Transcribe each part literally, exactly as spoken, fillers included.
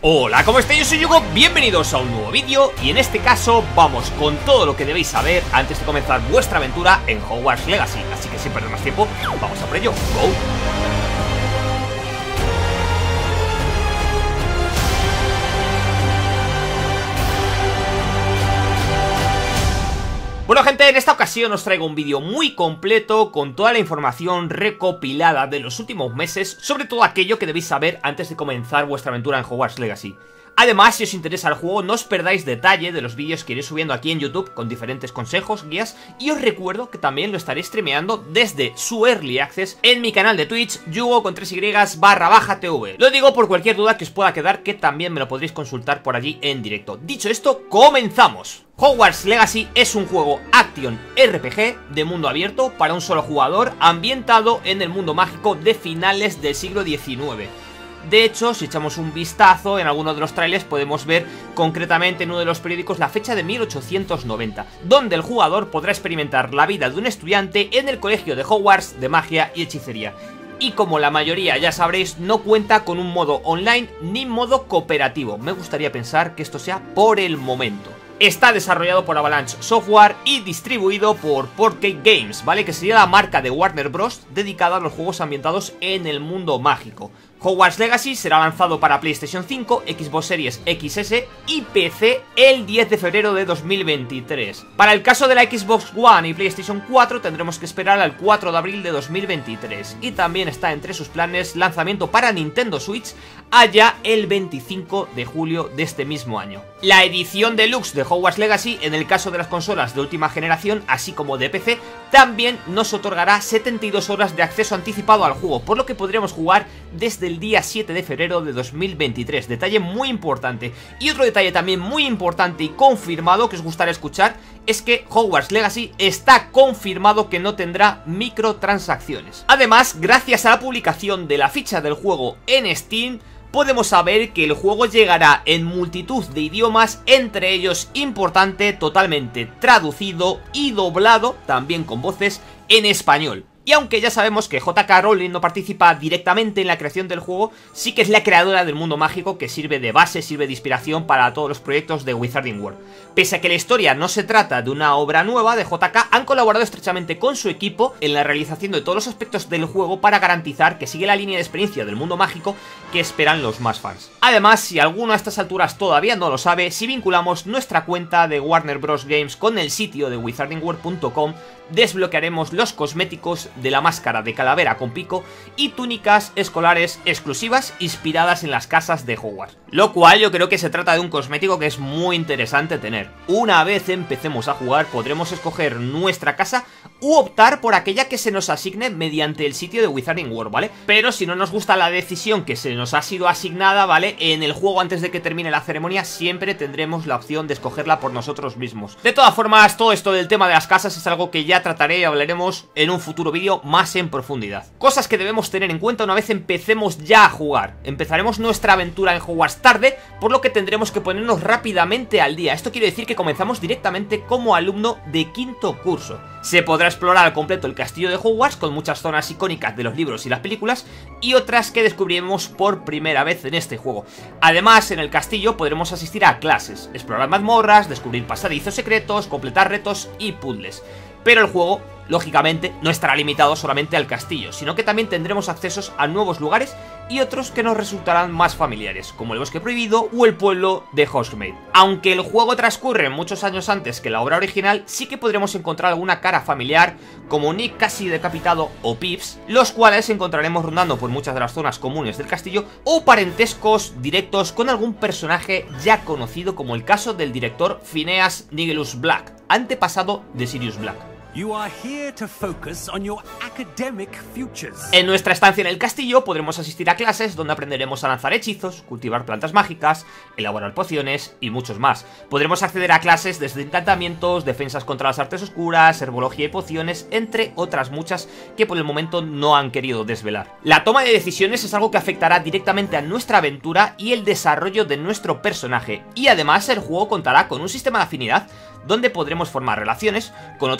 Hola, ¿cómo estáis? Yo soy Yugo, bienvenidos a un nuevo vídeo y en este caso vamos con todo lo que debéis saber antes de comenzar vuestra aventura en Hogwarts Legacy. Así que sin perder más tiempo, vamos a por ello. ¡Go! Bueno gente, en esta ocasión os traigo un vídeo muy completo con toda la información recopilada de los últimos meses, sobre todo aquello que debéis saber antes de comenzar vuestra aventura en Hogwarts Legacy. Además, si os interesa el juego, no os perdáis detalle de los vídeos que iré subiendo aquí en YouTube con diferentes consejos, guías, y os recuerdo que también lo estaré streameando desde su Early Access en mi canal de Twitch, Yugo con tres y barra baja tv. Lo digo por cualquier duda que os pueda quedar, que también me lo podréis consultar por allí en directo. Dicho esto, ¡comenzamos! Hogwarts Legacy es un juego Action R P G de mundo abierto para un solo jugador, ambientado en el mundo mágico de finales del siglo diecinueve. De hecho, si echamos un vistazo en alguno de los trailers podemos ver concretamente en uno de los periódicos la fecha de mil ochocientos noventa, donde el jugador podrá experimentar la vida de un estudiante en el colegio de Hogwarts de magia y hechicería. Y como la mayoría ya sabréis, no cuenta con un modo online ni modo cooperativo. Me gustaría pensar que esto sea por el momento. Está desarrollado por Avalanche Software y distribuido por Portkey Games, ¿vale? Que sería la marca de Warner Bros. Dedicada a los juegos ambientados en el mundo mágico. Hogwarts Legacy será lanzado para PlayStation cinco, Xbox Series X S y P C el diez de febrero de dos mil veintitrés. Para el caso de la Xbox One y PlayStation cuatro tendremos que esperar al cuatro de abril de dos mil veintitrés. Y también está entre sus planes lanzamiento para Nintendo Switch allá el veinticinco de julio de este mismo año. La edición deluxe de Hogwarts Legacy, en el caso de las consolas de última generación, así como de P C, también nos otorgará setenta y dos horas de acceso anticipado al juego, por lo que podremos jugar desde el día siete de febrero de dos mil veintitrés. Detalle muy importante. Y otro detalle también muy importante y confirmado que os gustará escuchar es que Hogwarts Legacy está confirmado que no tendrá microtransacciones. Además, gracias a la publicación de la ficha del juego en Steam, podemos saber que el juego llegará en multitud de idiomas, entre ellos importante, totalmente traducido y doblado, también con voces en español. Y aunque ya sabemos que J K Rowling no participa directamente en la creación del juego, sí que es la creadora del mundo mágico que sirve de base, sirve de inspiración para todos los proyectos de Wizarding World. Pese a que la historia no se trata de una obra nueva de J K, han colaborado estrechamente con su equipo en la realización de todos los aspectos del juego para garantizar que sigue la línea de experiencia del mundo mágico que esperan los más fans. Además, si alguno a estas alturas todavía no lo sabe, si vinculamos nuestra cuenta de Warner Bros. Games con el sitio de wizarding world punto com, desbloquearemos los cosméticos de la máscara de calavera con pico y túnicas escolares exclusivas inspiradas en las casas de Hogwarts. Lo cual yo creo que se trata de un cosmético que es muy interesante tener. Una vez empecemos a jugar podremos escoger nuestra casa u optar por aquella que se nos asigne mediante el sitio de Wizarding World, ¿vale? Pero si no nos gusta la decisión que se nos ha sido asignada, ¿vale? En el juego, antes de que termine la ceremonia, siempre tendremos la opción de escogerla por nosotros mismos. De todas formas, todo esto del tema de las casas es algo que ya trataré y hablaremos en un futuro vídeo más en profundidad. Cosas que debemos tener en cuenta una vez empecemos ya a jugar. Empezaremos nuestra aventura en Hogwarts tarde, por lo que tendremos que ponernos rápidamente al día. Esto quiere decir que comenzamos directamente como alumno de quinto curso. Se podrá explorar al completo el castillo de Hogwarts con muchas zonas icónicas de los libros y las películas y otras que descubriremos por primera vez en este juego. Además, en el castillo podremos asistir a clases, explorar mazmorras, descubrir pasadizos secretos, completar retos y puzzles. Pero el juego, lógicamente, no estará limitado solamente al castillo, sino que también tendremos accesos a nuevos lugares y otros que nos resultarán más familiares, como el Bosque Prohibido o el pueblo de Hogsmeade. Aunque el juego transcurre muchos años antes que la obra original, sí que podremos encontrar alguna cara familiar, como Nick casi decapitado o Pips, los cuales encontraremos rondando por muchas de las zonas comunes del castillo, o parentescos directos con algún personaje ya conocido, como el caso del director Phineas Nigellus Black, antepasado de Sirius Black. You are here to focus on your academic futures. En nuestra estancia en el castillo podremos asistir a clases donde aprenderemos a lanzar hechizos, cultivar plantas mágicas, elaborar pociones y muchos más. Podremos acceder a clases desde encantamientos, defensas contra las artes oscuras, herbología y pociones, entre otras muchas que por el momento no han querido desvelar. La toma de decisiones es algo que afectará directamente a nuestra aventura y el desarrollo de nuestro personaje, y además el juego contará con un sistema de afinidad donde podremos formar relaciones con otros personajes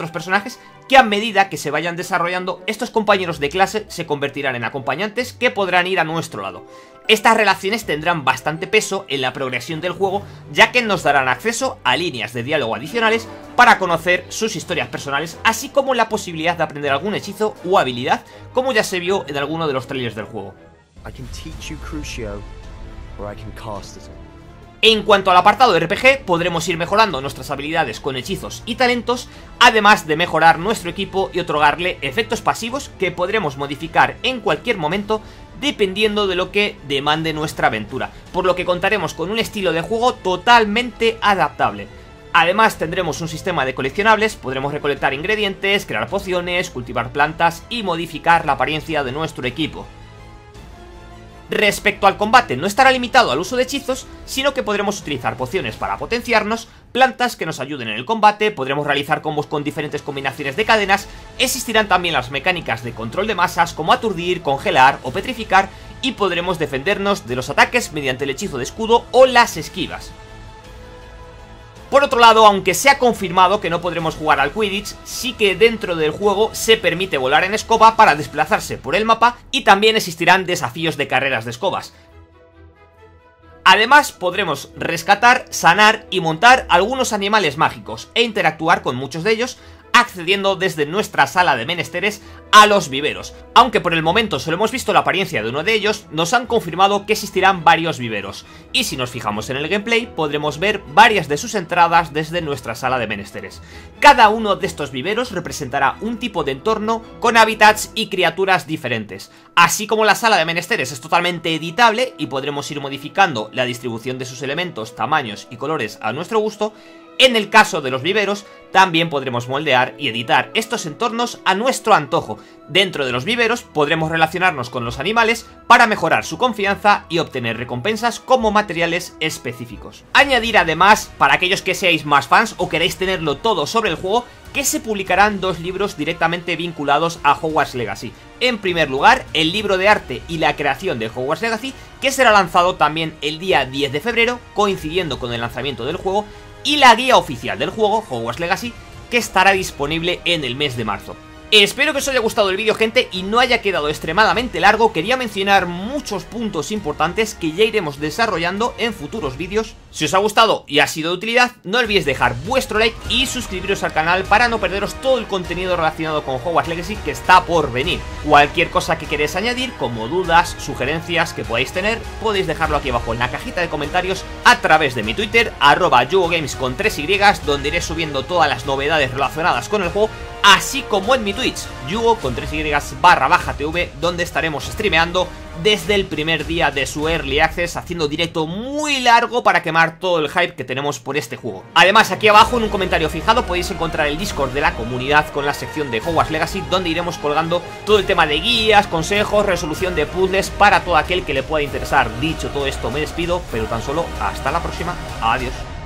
personajes, que a medida que se vayan desarrollando, estos compañeros de clase se convertirán en acompañantes que podrán ir a nuestro lado. Estas relaciones tendrán bastante peso en la progresión del juego, ya que nos darán acceso a líneas de diálogo adicionales para conocer sus historias personales, así como la posibilidad de aprender algún hechizo o habilidad, como ya se vio en alguno de los trailers del juego. I can teach you Crucio, or I can cast it. En cuanto al apartado de R P G, podremos ir mejorando nuestras habilidades con hechizos y talentos, además de mejorar nuestro equipo y otorgarle efectos pasivos que podremos modificar en cualquier momento dependiendo de lo que demande nuestra aventura, por lo que contaremos con un estilo de juego totalmente adaptable. Además tendremos un sistema de coleccionables, podremos recolectar ingredientes, crear pociones, cultivar plantas y modificar la apariencia de nuestro equipo. Respecto al combate, no estará limitado al uso de hechizos, sino que podremos utilizar pociones para potenciarnos, plantas que nos ayuden en el combate, podremos realizar combos con diferentes combinaciones de cadenas, existirán también las mecánicas de control de masas como aturdir, congelar o petrificar, y podremos defendernos de los ataques mediante el hechizo de escudo o las esquivas. Por otro lado, aunque se ha confirmado que no podremos jugar al Quidditch, sí que dentro del juego se permite volar en escoba para desplazarse por el mapa y también existirán desafíos de carreras de escobas. Además, podremos rescatar, sanar y montar algunos animales mágicos e interactuar con muchos de ellos, accediendo desde nuestra sala de menesteres a los viveros. Aunque por el momento solo hemos visto la apariencia de uno de ellos, nos han confirmado que existirán varios viveros, y si nos fijamos en el gameplay podremos ver varias de sus entradas desde nuestra sala de menesteres. Cada uno de estos viveros representará un tipo de entorno con hábitats y criaturas diferentes. Así como la sala de menesteres es totalmente editable y podremos ir modificando la distribución de sus elementos, tamaños y colores a nuestro gusto, en el caso de los viveros también podremos moldear y editar estos entornos a nuestro antojo. Dentro de los viveros podremos relacionarnos con los animales para mejorar su confianza y obtener recompensas como materiales específicos. Añadir además, para aquellos que seáis más fans o queráis tenerlo todo sobre el juego, que se publicarán dos libros directamente vinculados a Hogwarts Legacy. En primer lugar, el libro de arte y la creación de Hogwarts Legacy, que será lanzado también el día diez de febrero, coincidiendo con el lanzamiento del juego, y la guía oficial del juego, Hogwarts Legacy, que estará disponible en el mes de marzo. Espero que os haya gustado el vídeo, gente, y no haya quedado extremadamente largo. Quería mencionar muchos puntos importantes que ya iremos desarrollando en futuros vídeos. Si os ha gustado y ha sido de utilidad, no olvidéis dejar vuestro like y suscribiros al canal para no perderos todo el contenido relacionado con Hogwarts Legacy que está por venir. Cualquier cosa que queréis añadir, como dudas, sugerencias que podáis tener, podéis dejarlo aquí abajo en la cajita de comentarios a través de mi Twitter, arroba yugogames con tres Y, donde iré subiendo todas las novedades relacionadas con el juego, así como en mi Twitch, yugo con tres Y barra baja tv, donde estaremos streameando desde el primer día de su Early Access, haciendo directo muy largo para quemar todo el hype que tenemos por este juego. Además, aquí abajo en un comentario fijado podéis encontrar el Discord de la comunidad con la sección de Hogwarts Legacy, donde iremos colgando todo el tema de guías, consejos, resolución de puzzles para todo aquel que le pueda interesar. Dicho todo esto, me despido, pero tan solo hasta la próxima. Adiós.